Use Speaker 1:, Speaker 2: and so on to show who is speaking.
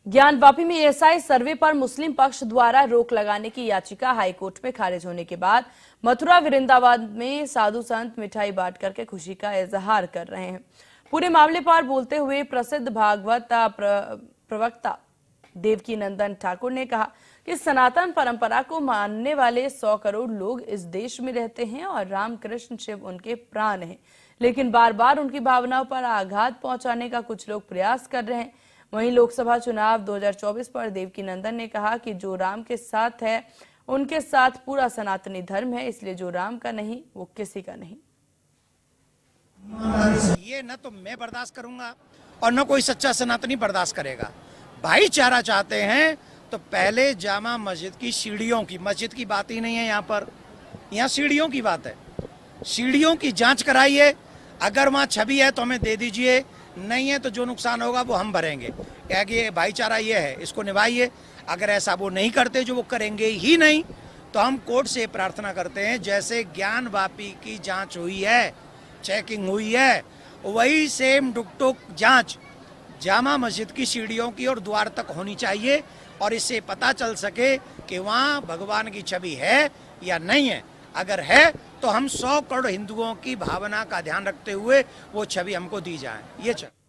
Speaker 1: ज्ञानवापी में एएसआई सर्वे पर मुस्लिम पक्ष द्वारा रोक लगाने की याचिका हाईकोर्ट में खारिज होने के बाद मथुरा वृंदावन में साधु संत मिठाई बांट करके खुशी का इजहार कर रहे हैं। पूरे मामले पर बोलते हुए प्रसिद्ध भागवत प्रवक्ता देवकी नंदन ठाकुर ने कहा कि सनातन परंपरा को मानने वाले 100 करोड़ लोग इस देश में रहते हैं और रामकृष्ण शिव उनके प्राण हैं, लेकिन बार बार उनकी भावनाओं पर आघात पहुंचाने का कुछ लोग प्रयास कर रहे हैं। वहीं लोकसभा चुनाव 2024 पर देवकी नंदन ने कहा कि जो राम के साथ है उनके साथ पूरा सनातनी धर्म है, इसलिए जो राम का नहीं वो किसी का नहीं।
Speaker 2: ये न तो मैं बर्दाश्त करूंगा और न कोई सच्चा सनातनी बर्दाश्त करेगा। भाईचारा चाहते हैं तो पहले जामा मस्जिद की सीढ़ियों की, मस्जिद की बात ही नहीं है यहाँ पर, यहाँ सीढ़ियों की बात है। सीढ़ियों की जांच कराइए, अगर वहाँ छवि है तो हमें दे दीजिए, नहीं है तो जो नुकसान होगा वो हम भरेंगे। क्या कि ये भाईचारा ये है, इसको निभाइए। अगर ऐसा वो नहीं करते, जो वो करेंगे ही नहीं, तो हम कोर्ट से प्रार्थना करते हैं जैसे ज्ञानवापी की जांच हुई है, चेकिंग हुई है, वही सेम टुक जांच जामा मस्जिद की सीढ़ियों की और द्वार तक होनी चाहिए और इससे पता चल सके कि वहाँ भगवान की छवि है या नहीं है। अगर है तो हम 100 करोड़ हिंदुओं की भावना का ध्यान रखते हुए वो छवि हमको दी जाए। ये